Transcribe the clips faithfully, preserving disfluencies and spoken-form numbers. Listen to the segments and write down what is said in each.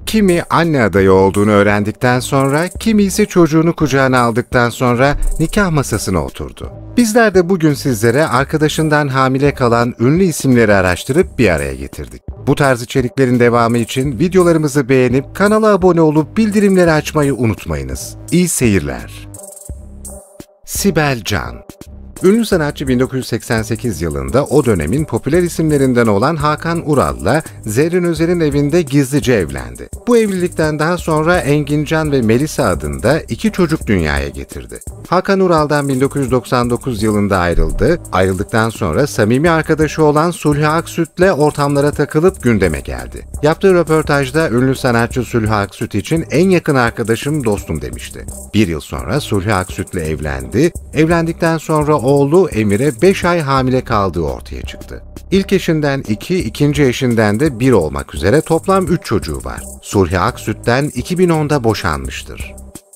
Kimi anne adayı olduğunu öğrendikten sonra, kimi ise çocuğunu kucağına aldıktan sonra nikah masasına oturdu. Bizler de bugün sizlere arkadaşından hamile kalan ünlü isimleri araştırıp bir araya getirdik. Bu tarz içeriklerin devamı için videolarımızı beğenip kanala abone olup bildirimleri açmayı unutmayınız. İyi seyirler. Sibel Can. Ünlü sanatçı bin dokuz yüz seksen sekiz yılında o dönemin popüler isimlerinden olan Hakan Ural'la Zerrin Özer'in evinde gizlice evlendi. Bu evlilikten daha sonra Engin Can ve Melisa adında iki çocuk dünyaya getirdi. Hakan Ural'dan bin dokuz yüz doksan dokuz yılında ayrıldı. Ayrıldıktan sonra samimi arkadaşı olan Sulhi Aksüt'le ortamlara takılıp gündeme geldi. Yaptığı röportajda ünlü sanatçı Sulhi Aksüt için en yakın arkadaşım, dostum demişti. Bir yıl sonra Sulhi Aksüt'le evlendi. Evlendikten sonra oğlu Emir'e beş ay hamile kaldığı ortaya çıktı. İlk eşinden iki, ikinci eşinden de bir olmak üzere toplam üç çocuğu var. Sulhi Aksüt'ten iki bin onda boşanmıştır.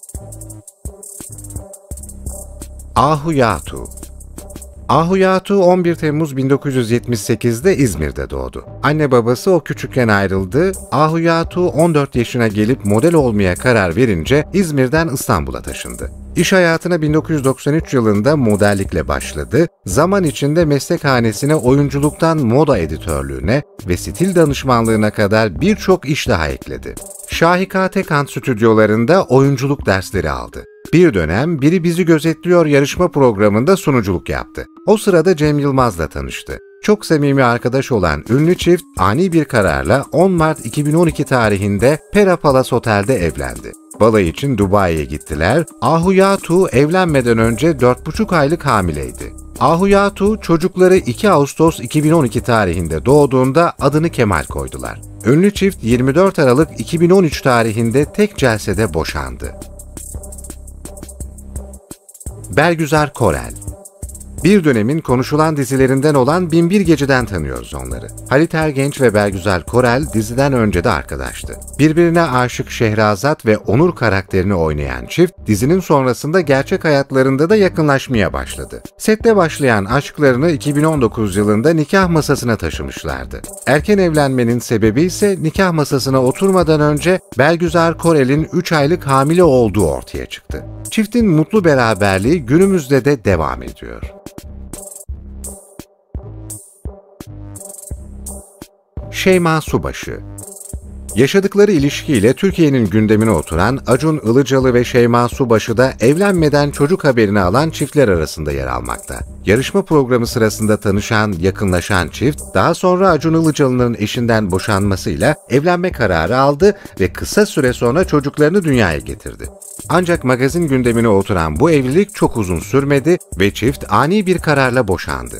Ahu Yatu. Ahu Yatu on bir Temmuz bin dokuz yüz yetmiş sekiz'de İzmir'de doğdu. Anne babası o küçükken ayrıldı. Ahu Yatu on dört yaşına gelip model olmaya karar verince İzmir'den İstanbul'a taşındı. İş hayatına bin dokuz yüz doksan üç yılında modellikle başladı. Zaman içinde meslekhanesine oyunculuktan moda editörlüğüne ve stil danışmanlığına kadar birçok iş daha ekledi. Şahika Tekant stüdyolarında oyunculuk dersleri aldı. Bir dönem Biri Bizi Gözetliyor yarışma programında sunuculuk yaptı. O sırada Cem Yılmaz'la tanıştı. Çok samimi arkadaş olan ünlü çift ani bir kararla on Mart iki bin on iki tarihinde Pera Palace Otel'de evlendi. Balayı için Dubai'ye gittiler. Ahu Yatu evlenmeden önce dört buçuk aylık hamileydi. Ahu Yatu çocukları iki Ağustos iki bin on iki tarihinde doğduğunda adını Kemal koydular. Ünlü çift yirmi dört Aralık iki bin on üç tarihinde tek celsede boşandı. Bergüzar Korel. Bir dönemin konuşulan dizilerinden olan Bin Bir Gece'den tanıyoruz onları. Halit Ergenç ve Bergüzar Korel diziden önce de arkadaştı. Birbirine aşık Şehrazat ve Onur karakterini oynayan çift, dizinin sonrasında gerçek hayatlarında da yakınlaşmaya başladı. Sette başlayan aşklarını iki bin on dokuz yılında nikah masasına taşımışlardı. Erken evlenmenin sebebi ise nikah masasına oturmadan önce Bergüzar Korel'in üç aylık hamile olduğu ortaya çıktı. Çiftin mutlu beraberliği günümüzde de devam ediyor. Şeyma Subaşı. Yaşadıkları ilişkiyle Türkiye'nin gündemine oturan Acun Ilıcalı ve Şeyma Subaşı da evlenmeden çocuk haberini alan çiftler arasında yer almakta. Yarışma programı sırasında tanışan, yakınlaşan çift, daha sonra Acun Ilıcalı'nın eşinden boşanmasıyla evlenme kararı aldı ve kısa süre sonra çocuklarını dünyaya getirdi. Ancak magazin gündemine oturan bu evlilik çok uzun sürmedi ve çift ani bir kararla boşandı.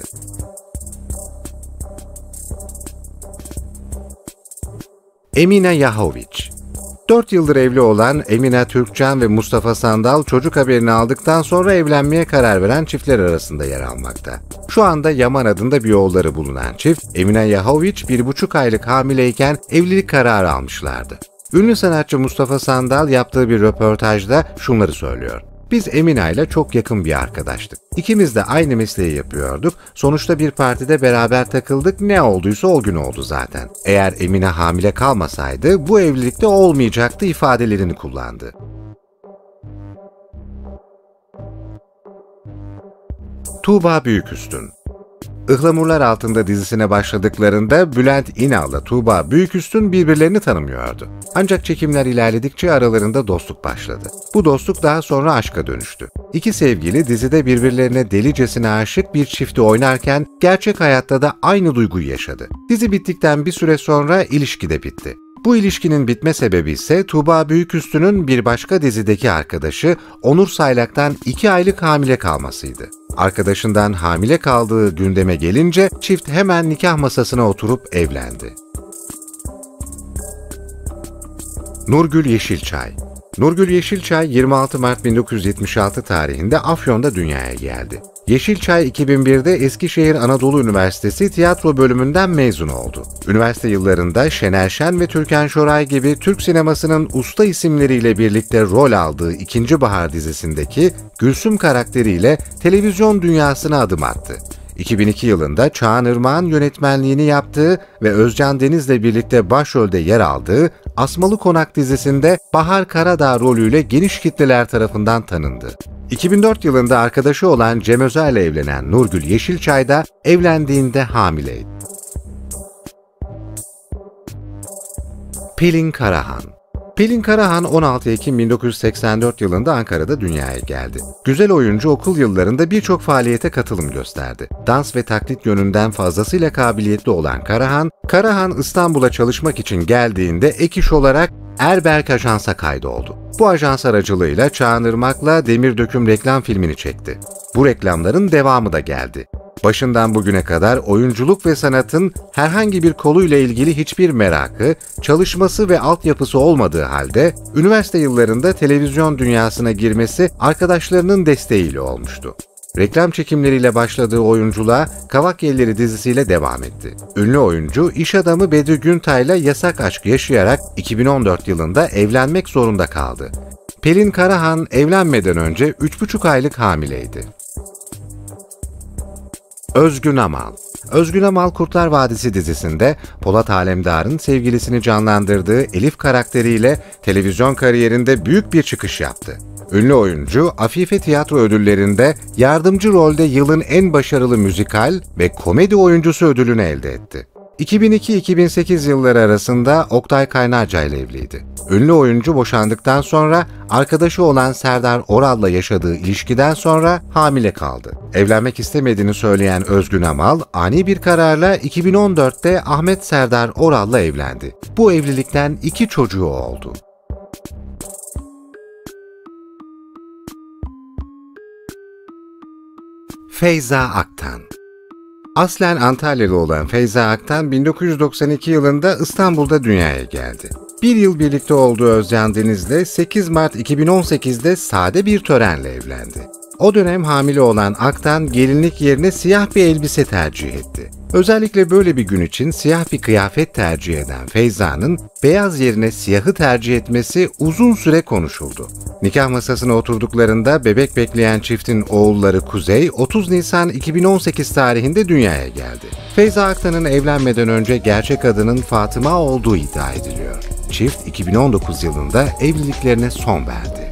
Emine Yahoviç. dört yıldır evli olan Emine Türkcan ve Mustafa Sandal çocuk haberini aldıktan sonra evlenmeye karar veren çiftler arasında yer almakta. Şu anda Yaman adında bir oğulları bulunan çift, Emine Yahoviç bir buçuk aylık hamileyken evlilik kararı almışlardı. Ünlü sanatçı Mustafa Sandal yaptığı bir röportajda şunları söylüyor. Biz Emine ile çok yakın bir arkadaştık. İkimiz de aynı mesleği yapıyorduk. Sonuçta bir partide beraber takıldık. Ne olduysa o gün oldu zaten. Eğer Emine hamile kalmasaydı bu evlilikte olmayacaktı ifadelerini kullandı. Tuğba Büyüküstün. Ihlamurlar Altında dizisine başladıklarında Bülent İnal'la Tuğba Büyüküstün birbirlerini tanımıyordu. Ancak çekimler ilerledikçe aralarında dostluk başladı. Bu dostluk daha sonra aşka dönüştü. İki sevgili dizide birbirlerine delicesine aşık bir çifti oynarken gerçek hayatta da aynı duyguyu yaşadı. Dizi bittikten bir süre sonra ilişki de bitti. Bu ilişkinin bitme sebebi ise Tuğba Büyüküstün'ün bir başka dizideki arkadaşı Onur Saylak'tan iki aylık hamile kalmasıydı. Arkadaşından hamile kaldığı gündeme gelince çift hemen nikah masasına oturup evlendi. Nurgül Yeşilçay. Nurgül Yeşilçay yirmi altı Mart bin dokuz yüz yetmiş altı tarihinde Afyon'da dünyaya geldi. Yeşilçay iki bin bir'de Eskişehir Anadolu Üniversitesi tiyatro bölümünden mezun oldu. Üniversite yıllarında Şener Şen ve Türkan Şoray gibi Türk sinemasının usta isimleriyle birlikte rol aldığı İkinci Bahar dizisindeki Gülsüm karakteriyle televizyon dünyasına adım attı. iki bin iki yılında Çağan Irmak'ın yönetmenliğini yaptığı ve Özcan Deniz'le birlikte başrolde yer aldığı Asmalı Konak dizisinde Bahar Karadağ rolüyle geniş kitleler tarafından tanındı. iki bin dört yılında arkadaşı olan Cem Özer'le evlenen Nurgül Yeşilçay da evlendiğinde hamileydi. Pelin Karahan. Pelin Karahan on altı Ekim bin dokuz yüz seksen dört yılında Ankara'da dünyaya geldi. Güzel oyuncu okul yıllarında birçok faaliyete katılım gösterdi. Dans ve taklit yönünden fazlasıyla kabiliyetli olan Karahan, Karahan İstanbul'a çalışmak için geldiğinde ek iş olarak Erberk Ajans'a kaydoldu. Bu ajans aracılığıyla Çağan Irmak'la Demir Döküm reklam filmini çekti. Bu reklamların devamı da geldi. Başından bugüne kadar oyunculuk ve sanatın herhangi bir koluyla ilgili hiçbir merakı, çalışması ve altyapısı olmadığı halde üniversite yıllarında televizyon dünyasına girmesi arkadaşlarının desteğiyle olmuştu. Reklam çekimleriyle başladığı oyunculuğa Kavak Yelleri dizisiyle devam etti. Ünlü oyuncu, iş adamı Bedri Güntay'la yasak aşk yaşayarak iki bin on dört yılında evlenmek zorunda kaldı. Pelin Karahan evlenmeden önce üç buçuk aylık hamileydi. Özgün Amal. Özgün Amal, Kurtlar Vadisi dizisinde Polat Alemdar'ın sevgilisini canlandırdığı Elif karakteriyle televizyon kariyerinde büyük bir çıkış yaptı. Ünlü oyuncu, Afife Tiyatro Ödülleri'nde yardımcı rolde yılın en başarılı müzikal ve komedi oyuncusu ödülünü elde etti. iki bin iki iki bin sekiz yılları arasında Oktay Kaynarca ile evliydi. Ünlü oyuncu boşandıktan sonra arkadaşı olan Serdar Oral'la yaşadığı ilişkiden sonra hamile kaldı. Evlenmek istemediğini söyleyen Özgün Amal, ani bir kararla iki bin on dörtte Ahmet Serdar Oral'la evlendi. Bu evlilikten iki çocuğu oldu. Feyza Aktan. Aslen Antalyalı olan Feyza Aktan bin dokuz yüz doksan iki yılında İstanbul'da dünyaya geldi. Bir yıl birlikte olduğu Özcan Deniz'le sekiz Mart iki bin on sekizde sade bir törenle evlendi. O dönem hamile olan Aktan gelinlik yerine siyah bir elbise tercih etti. Özellikle böyle bir gün için siyah bir kıyafet tercih eden Feyza'nın beyaz yerine siyahı tercih etmesi uzun süre konuşuldu. Nikah masasına oturduklarında bebek bekleyen çiftin oğulları Kuzey, otuz Nisan iki bin on sekiz tarihinde dünyaya geldi. Feyza Aktan'ın evlenmeden önce gerçek adının Fatıma olduğu iddia ediliyor. Çift iki bin on dokuz yılında evliliklerine son verdi.